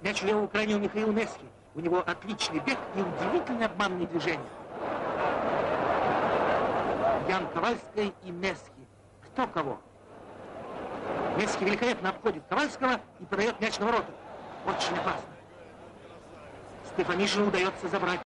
Мяч в левом крайне у Михаила Месхи. У него отличный бег и удивительно обманные движения. Ян Ковальский и Месхи. Кто кого? Месхи великолепно обходит Ковальского и подает мяч на ворота. Очень опасно. Стефанишину удается забрать